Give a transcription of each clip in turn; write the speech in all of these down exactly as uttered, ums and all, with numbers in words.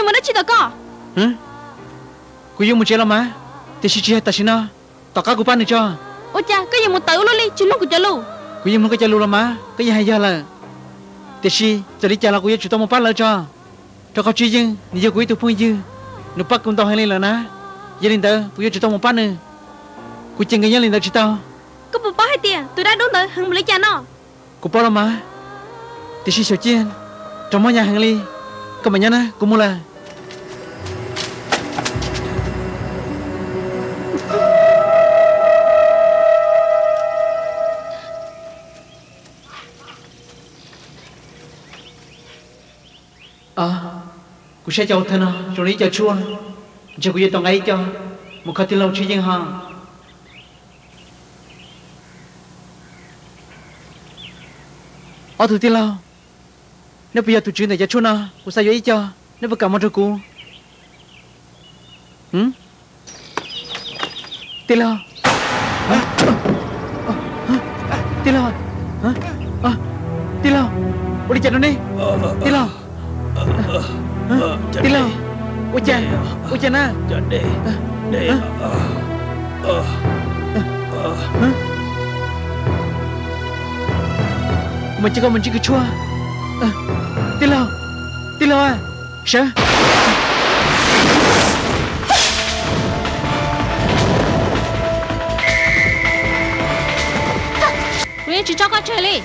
gì mà nó chỉ tao co hả cô yêu một chế làm má thì chỉ chỉ ta xin nó tao cá cô bán được cho ôi cha cái gì một tự luôn đi chỉ luôn của cha luôn cô yêu một cái cha luôn làm má cái gì hay giờ là thì chỉ giờ đi cha là cô yêu chỉ tao một bán lại cho choเขาชี้ยังนี่จะกูตัวพูดยังนูปักกูต้องให้เลยล่ะนะยันลินเตอร์กูจะต้องมาปั้นนึงกูจึงกันยันลินเตอร์ชิตาก็ปุ๊บป้าให้เตี้ยตัวได้โดนเตอร์หังมาเลยจ้าเนาะกูป้าละมาแต่ชีเสียวเจียนจอมมันยังหังลีก็มันยังนะกูมูละà cô sẽ cho thân nó rồi đi cho chua cho cô yêu tông ấy cho một khát lâu chơi riêng ha ở thủ tiên lâu nếu bây giờ tụi chuyện này cho chua nó cô sao vậy cho nếu bất cả mọi thứ cô hử tiên lâu tiên lâu hả tiên lâu cô đi chạy nó đi tiên lâu Tí lâu ôi cha ôi cha na để để mình chỉ có mình chỉ cứ chua Tí lâu Tí lâu à sao Nguyên chỉ cho con chơi đi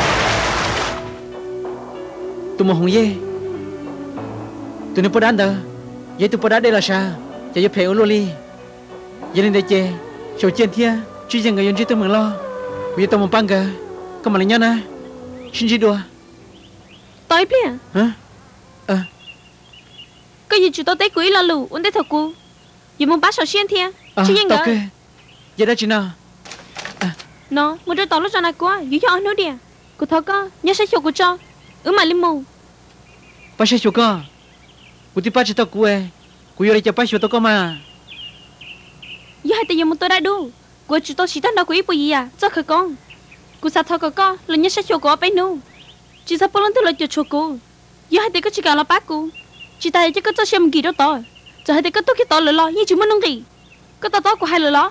tụi mình không dê tụi nó bắt đàn đó vậy tụi bắt đàn đây là sao cho giúp phải ở loli vậy nên đây chè sầu chén thia chỉ dành người dân chỉ tụi mình lo bây giờ tụi mình băng cả có mà lấy nhau nè xin chỉ đùa tối bia hả ờ cái gì chúng tôi tới quý là lù uống tới thật cú vì muốn bắt sầu chén thia chỉ dành ok vậy đó chị nào nó muốn cho tao lúc này quá dù cho anh nói đi cô thọ con nhớ sẽ cho cô cho ừ mà lên mù bác sẽ cho con cô đi bắt cho tao cô ấy cô yêu để cho bác cho tao con mà giờ hai tay một tôi đã đủ cô chúng tôi chỉ thằng đâu có ý gì à cho khởi con cô sao thọ con là nhớ sẽ cho cô bé nu chỉ sao bao lần tôi lại cho cho cô giờ hai tay có chỉ cả là bác cô chỉ tay chứ có cho xem gì đó tao giờ hai tay có tốt cái tao lừa lo như chúng mình nông gì có tao tao của hai lừa lo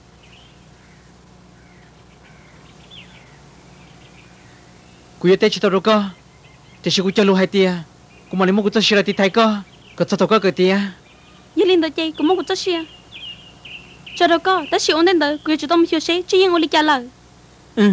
cô yêu tết cho tao rồi con thì sẽ cô cho lu hai tia cô mà nếu muốn cô cho xí ra thì thay con có cho tao có cái tia giờ lên tới chơi cũng muốn cô cho xí cho đâu có ta chịu ổn định tới cô cho tao một chiều xí chỉ riêng ô li trả lời ừ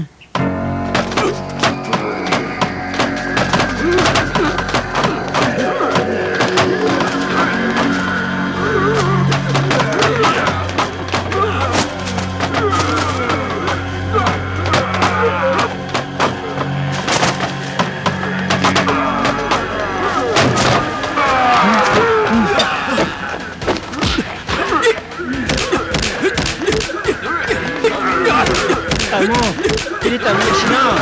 đi tận đi xin nào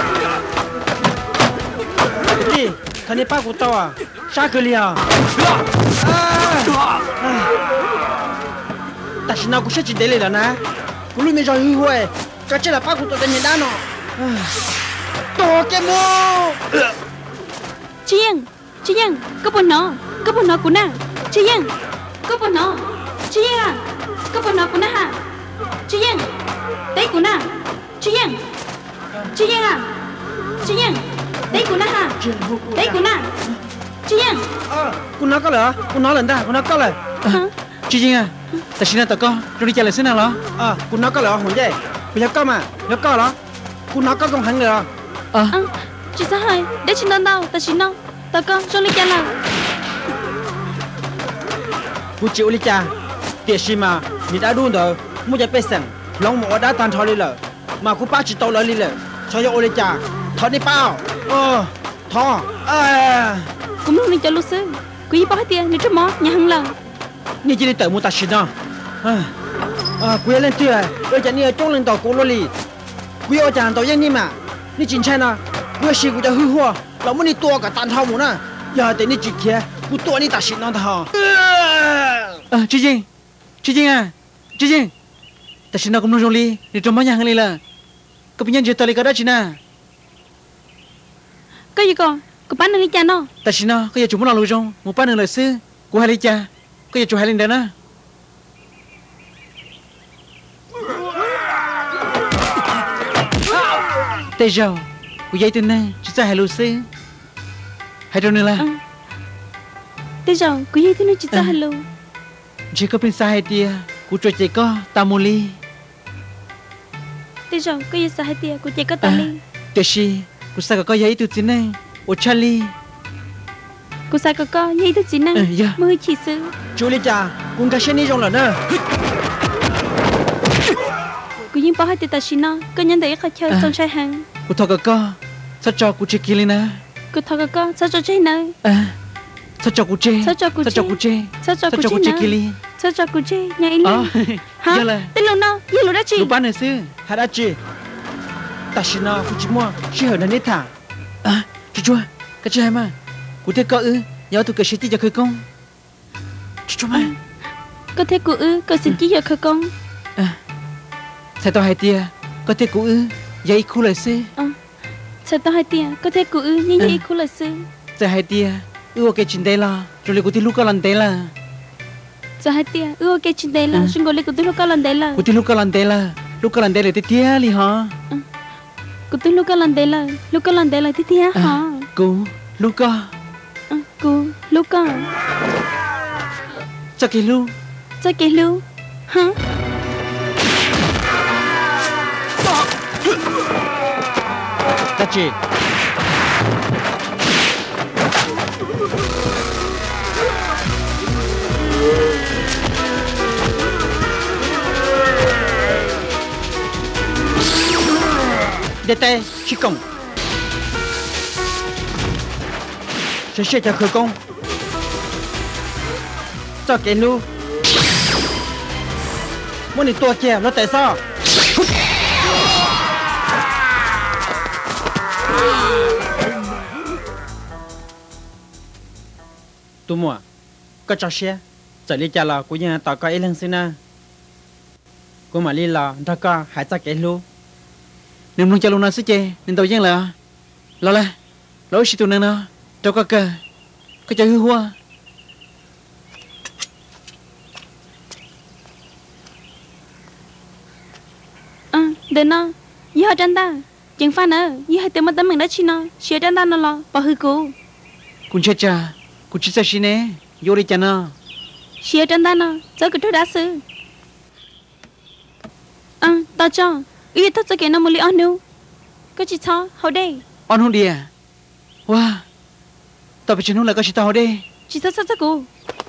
đi thằng này ba của tao à sao cơ liền ta xin nào cũng sẽ chỉ để lại là nè cũng luôn mới rồi hư hoài cái chuyện là ba của tao tên nhận đá nó to cái mô chiên chiên có bọn nó có bọn nó của nè chiên có bọn nó chiên à có bọn nó của nè ha chiên đấy của nè chiên chiên à chiên đấy của nè ha đấy của nè chiên của nó có lẽ của nó lần ta của nó có lẽ chiên à ta xin tao con rồi đi chơi lại xin nào đó à của nó có lẽ hồn vậy bây giờ có mà nó có đó của nó có công hành rồi à chị sao hay để xin đơn đâu ta xin đâu tao con rồi đi chơi lại của chịu đi cha tiệt gì mà你đã đun rồi mua cho bé sẵn lòng mỏ đã tan cho đi rồi mà cô bác chỉ tao lại đi rồi cho cho ô đi cha thọ đi bao ờ thọ à cũng không nên cho lúc xưa cứ gì bao tiền nếu chút mỏ nhà hàng lần như chỉ đi tới mua ta xin đâu à à quý lên tuyệt bây giờ như trong lên tàu cố lì quý ở chàng tàu yên như mà như chính chân à quý sĩ cũngจะhư hoaเราไม่ได้ตัวกับตันเท่าหมูน่ะอย่าแต่นี่จิตแค่กูตัวนี่ตัดสินนั่นเถอะ à chiên chiên à chiên ta xin nào cũng nói rồi đi trong mấy nhà hàng này là có bệnh nhân chưa tới cái đó chị na cái gì con có bán được đi cha nó ta xin nào cái giờ chúng muốn làm luôn trong một bán được lời sư cô hai đi cha có giờ chú hai lên đến á tây giờ cô dây tên này chỉ ra hai lô xe hai đâu nữa là tây giờ cô dây tên này chỉ ra hai lô chỉ có bên sai tia cô cho chị có tamoli tây giờ cô dây sai tia cô chị có tamoli tây si cô sai có giấy từ trên này ô Charlie cô sai có có giấy từ trên này mới chỉ sư chú lý cha cũng cái xe này trong lần nữa cô nhìn bao hai tita xin nó cô nhận thấy cái chơi trong sai hàng cô thọ có có sao cho cô chơi kia lên à cô thọ có có sao cho chơi nơi à sao cho cô chơi sao cho cô chơi sao cho cô chơi sao cho cô chơi kia lên sao cho cô chơi nhà in ờ hả tên luôn nó gì luôn đó chị lúc bán này xưa hai đã chị ta xin nó cũng chỉ mua chỉ ở nơi thả à chú chúa cái chơi mà cô thấy có ư nhớ tôi cái xe tí cho khơi công chú chúa mà có thể cô ư có xin chỉ giờ khơi công à sao tao hai tia có thể cô ư giấy khu lại xưa ờ sao tao hai tia có thể cô ư như giấy khu lại xưa sao hai tia ư ok chuyện đây là rồi lại cô thấy lúc có lần đây là sao hai tia ư ok chuyện đây là xin gọi lại cô thấy lúc có lần đây là cô thấy lúc có lần đây là lúc có lần đây là tí tia li hả cô thấy lúc có lần đây là lúc có lần đây là tí tia hả cô lúc có cô lúc có cho cái lu cho cái lu hả ta chị để tay chỉ công sẽ sẽ cho khởi công cho cái lu muốn đi tua kia nó tại sao tôi mua có cho xe chạy đi chả là của nhà tao có ấy lần xin à của mà đi là đó có hai cha cái lu nên muốn cho luôn nó sẽ chơi nên tao giang là lo là lối xí tụi nó nó đâu có cơ có chơi hư hoa à để nó như họ chân ta chẳng phải nữa như hai tiếng mà tấm mình đã chi nó chia chân ta nó lo bỏ hư cô cũng chết cha cũng chết sao xí nè vô đi cha nó chia chân ta nó cho cái thứ đá sư à tao cho ý tao cho cái nó một lý on đâu có chỉ cho hậu đây on không đi à wow tao phải chuyển hướng là có chỉ tao đây chỉ cho sao cho cô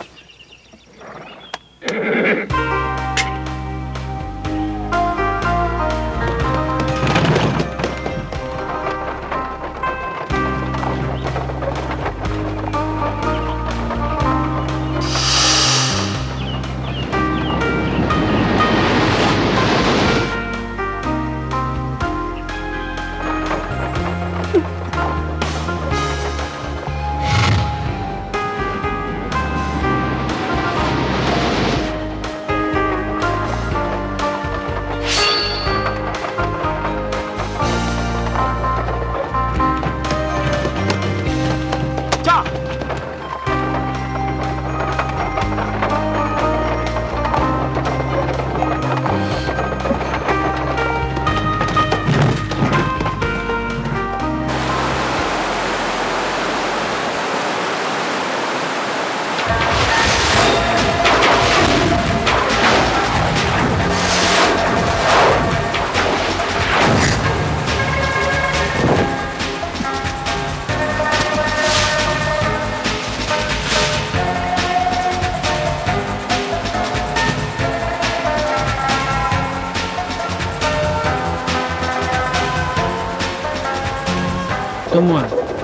tôi mua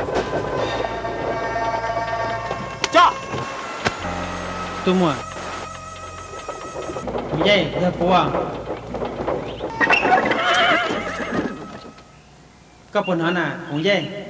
cho tôi mua vậy ra qua có phần hả nè cũng vậy